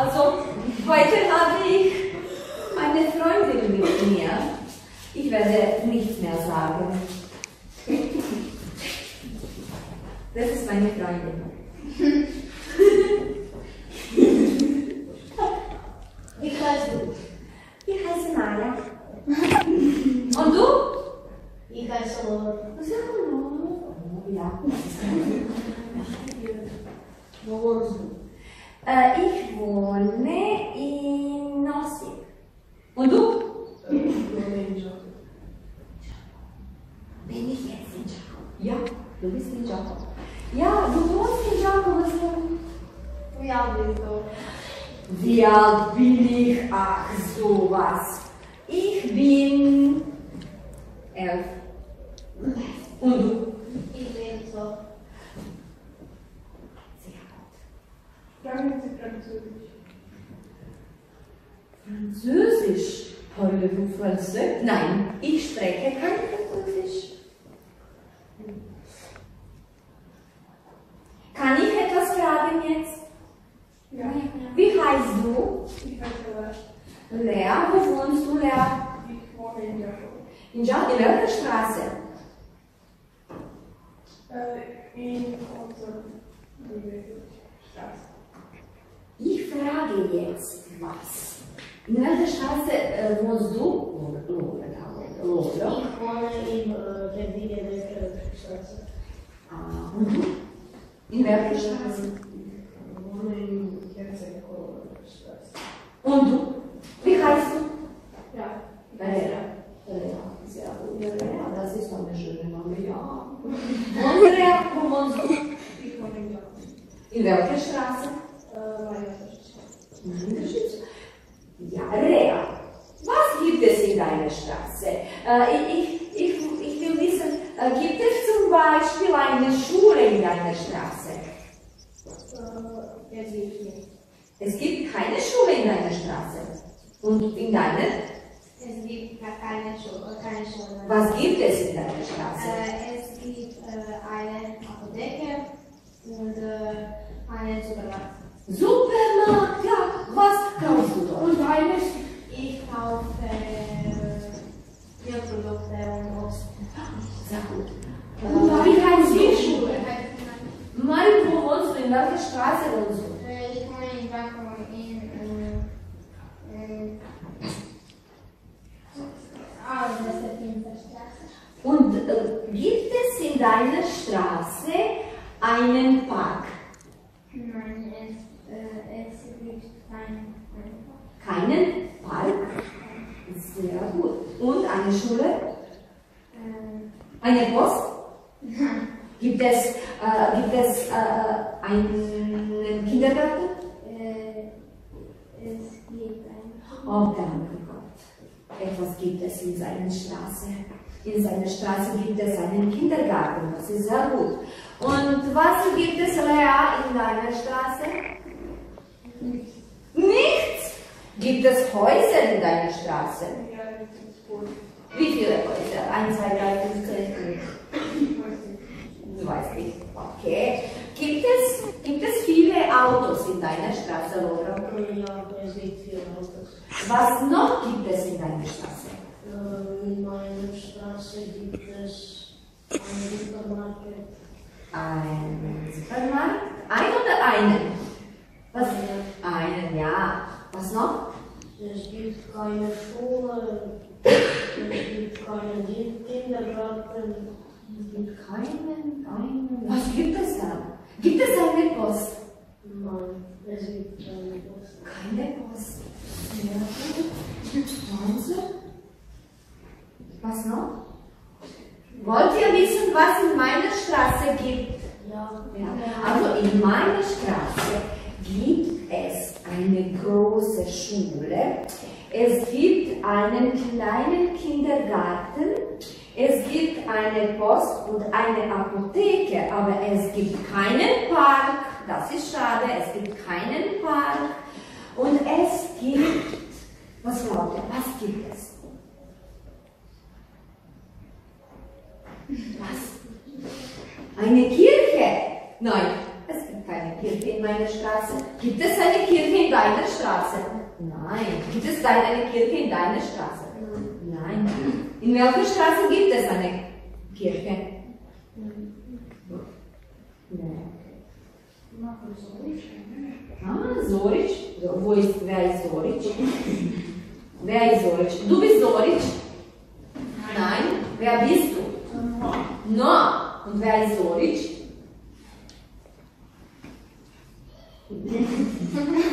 Also, heute habe ich eine Freundin mit mir. Ich werde nichts mehr sagen. Das ist meine Freundin. Wie heißt du? Ich heiße Maja. Und du? Ich heiße Lola. Ja. Wo wohnst du? Ich wohne in Osijek. Und du? Ich wohne in Jakob. Bin ich jetzt in Jakob? Ja, du bist in Jakob. Ja, du wohnst in Jakob. Wie alt bist du? Wie alt bin ich? Ach, sowas. Ich bin 11. Und du? Ich bin so. Sehr gut. Sprechen Sie Französisch? Französisch? Parlez-vous français? Nein, ich spreche kein Französisch. Kann ich etwas fragen jetzt? Ja. Wie heißt du? Ich heiße Lea. Lea, wo wohnst du, Lea? Ich wohne in Jakob. In welcher Straße? In unserer Straße. Ich frage jetzt was. In welcher Straße wohnst du? Ich wohne in der Straße. Ah, und du? In welcher Straße? Ich wohne in der Straße. Und du? Wie heißt du? Ja. Lea, sehr gut. Lea, das ist eine schöne Name, ja. Und Lea, wo wohnst du? Ich wohne in Jakob. In welcher Straße? Meine Straße. Ja, Lea, was gibt es in deiner Straße? Ich will wissen, gibt es zum Beispiel eine Schule in deiner Straße? Es gibt nicht. Es gibt keine Schule in deiner Straße. Und in deiner? Es gibt keine Schule. Was gibt es in deiner Straße? Es gibt eine Apotheke und einen Supermarkt. Supermarkt, ja. Was kaufst du dort? Und eines? Ich kaufe Milchprodukte und Obst. Sehr gut. Wie heißt die Schule? Mari, wo wohnst du? In welcher Straße wohnst du? Ich wohne in Jakob das ist in der Straße. Und gibt es in deiner Straße einen Park? Nein, es gibt keinen Park. Keinen Park? Sehr gut. Und eine Schule? Eine Post? Gibt es einen Kindergarten? Es gibt einen. Oh, danke Gott. Etwas gibt es in seiner Straße. In seiner Straße gibt es einen Kindergarten. Das ist sehr gut. Und was gibt es, Lea, in deiner Straße? Nichts. Nichts? Gibt es Häuser in deiner Straße? Ja, das ist gut. Wie viele Häuser? 1, 2, 3, 5, 10. Ich weiß nicht. Du weißt nicht. Okay. Gibt es viele Autos in deiner Straße, Laura? Ja, es gibt viele Autos. Was noch gibt es in deiner Straße? In meiner Straße gibt es einen Supermarkt. Ein Supermarkt? Ein oder einen? Was? Einen, ja. Was noch? Es gibt keine Schule, es gibt keinen Kindergarten. Es gibt keinen. Was gibt es dann? Gibt es eine Post? Nein, es gibt keine Post. Keine Post. Sehr gut. Wahnsinn. Was noch? Wollt ihr wissen, was in meiner Straße gibt? Ja. Also in meiner Straße gibt es eine große Schule, es gibt einen kleinen Kindergarten, es gibt eine Post und eine Apotheke, aber es gibt keinen Park, das ist schade, es gibt keinen Park und es gibt, was glaubt ihr, was gibt es? Was? Eine Kirche? Nein, es gibt keine Kirche in meiner Straße. Straße? Gibt es eine Kirche in deiner Straße? Nein. Gibt es eine Kirche in deiner Straße? Nein. In welcher Straße gibt es eine Kirche? Nein. Zorić. Wer ist Zorić? Wer ist Zorić? Du bist Zorić? Nein. Wer bist du? No. Und wer ist Zorić?